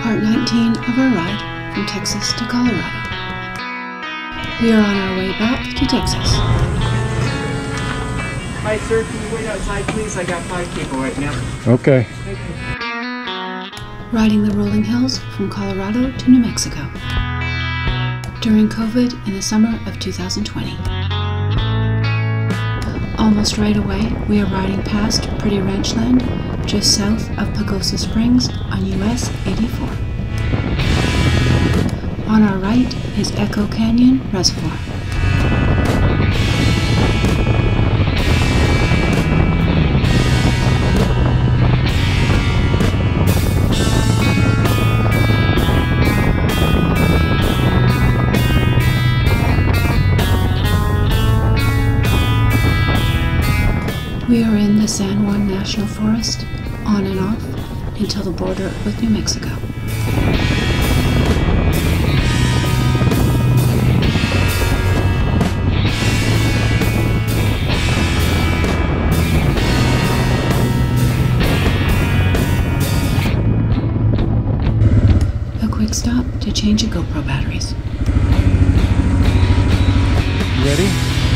Part 19 of our ride from Texas to Colorado. We are on our way back to Texas. Hi sir, can you wait outside please? I got 5 people right now. Okay. Thank you. Riding the rolling hills from Colorado to New Mexico during COVID in the summer of 2020. Almost right away, we are riding past Pretty Ranch Land just south of Pagosa Springs on US 84. On our right is Echo Canyon Reservoir. We are in the San Juan National Forest, on and off, until the border with New Mexico. A quick stop to change the GoPro batteries. Ready?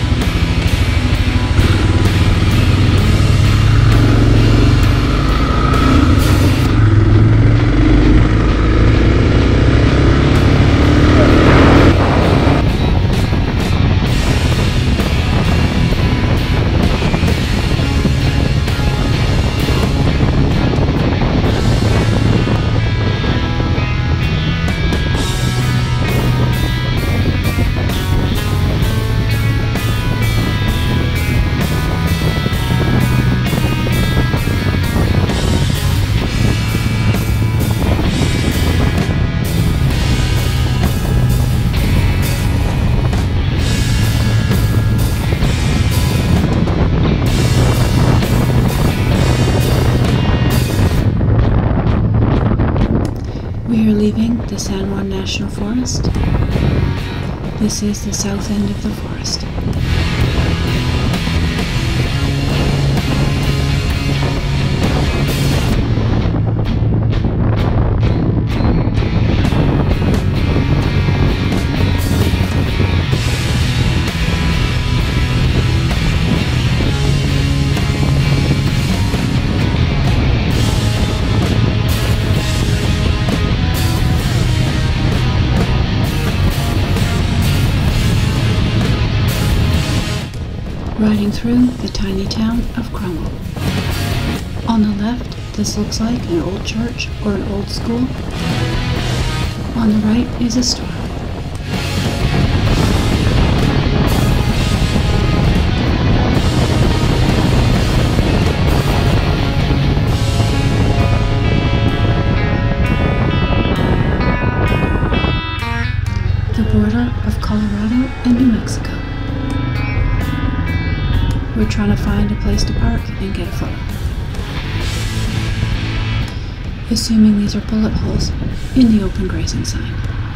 We are leaving the San Juan National Forest. This is the south end of the forest. Riding through the tiny town of Cromwell. On the left, this looks like an old church or an old school. On the right is a store. The border of Colorado and New Mexico. We're trying to find a place to park and get a photo. Assuming these are bullet holes in the open grazing sign.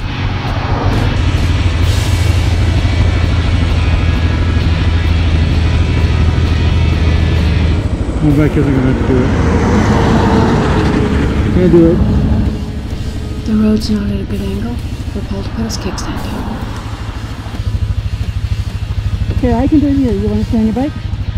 My bike isn't going to do it. Can't do it. The road's not at a good angle for Paul to put his kickstand down. Here, I can do it here. You want to stay on your bike?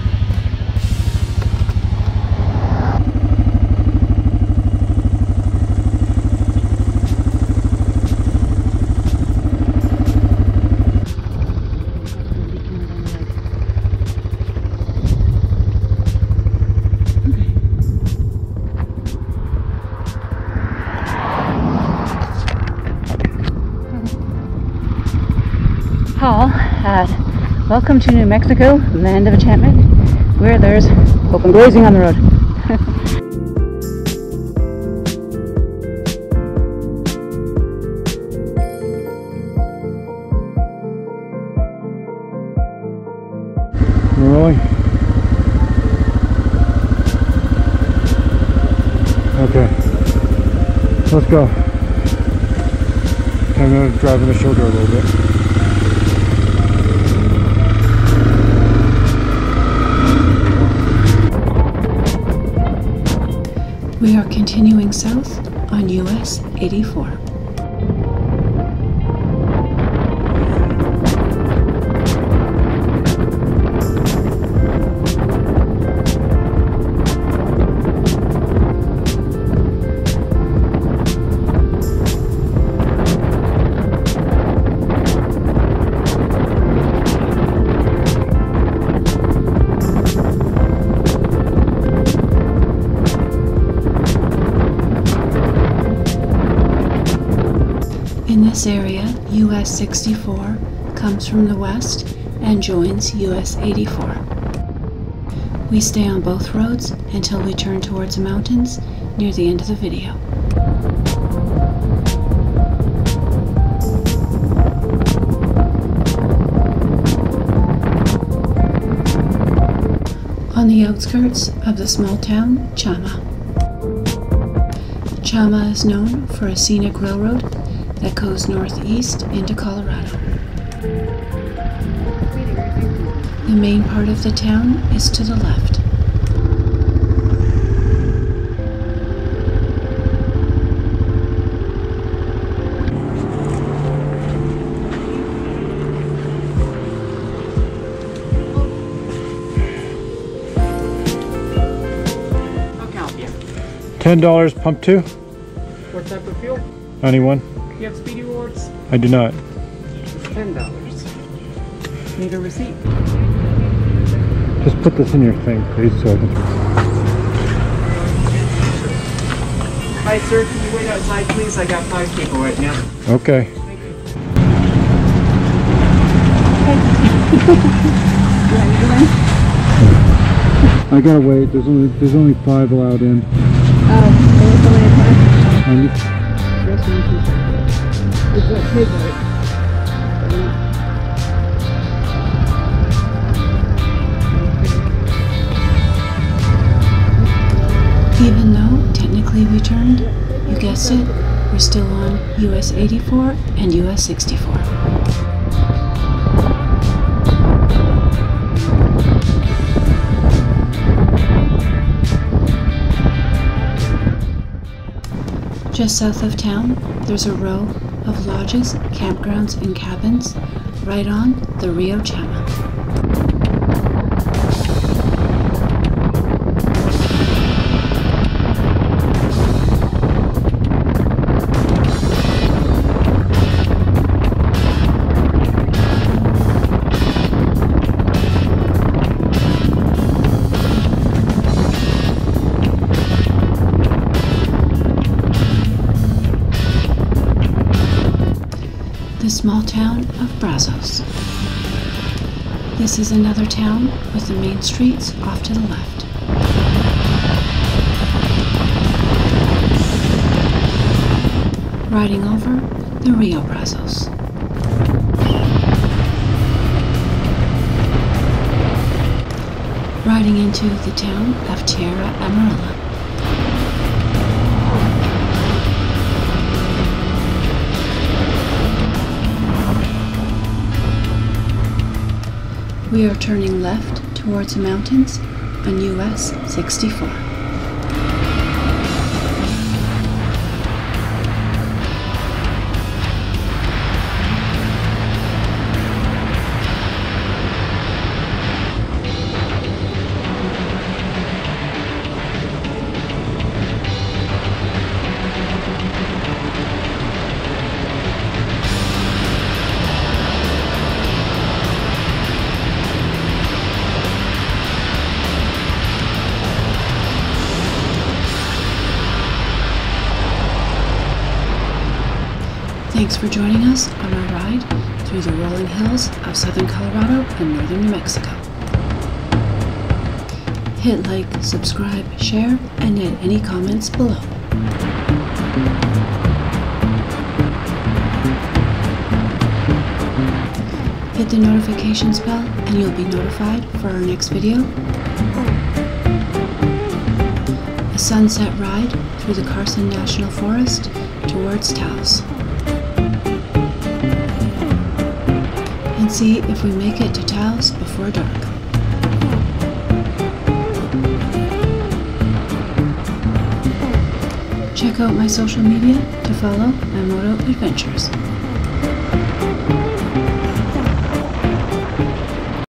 Paul, welcome to New Mexico, land of enchantment, where there's open grazing on the road. We're rolling. Okay. Let's go. I'm going to drive in the shoulder a little bit. We are continuing south on US 84. In this area, US 64 comes from the west and joins US 84. We stay on both roads until we turn towards the mountains near the end of the video. On the outskirts of the small town, Chama. Chama is known for a scenic railroad that goes northeast into Colorado. The main part of the town is to the left. How can I help you? $10 pump 2, What type of fuel? 91. You have Speedy Rewards? I do not. It's $10. Need a receipt? Just put this in your thing, please, so I can. Hi, sir. Can you wait outside, please? I got 5 people right now. Okay. Thank you. I gotta wait. There's only 5 allowed in. Even though technically we turned, you guessed it, we're still on US 84 and US 64. Just south of town, there's a row of lodges, campgrounds, and cabins right on the Rio Chama. The small town of Brazos. This is another town with the main streets off to the left. Riding over the Rio Brazos. Riding into the town of Tierra Amarilla. We are turning left towards the mountains on US 64. Thanks for joining us on our ride through the rolling hills of southern Colorado and northern New Mexico. Hit like, subscribe, share, and add any comments below. Hit the notifications bell and you'll be notified for our next video. A sunset ride through the Carson National Forest towards Taos. And see if we make it to Taos before dark. Check Check out my social media to follow my moto adventures.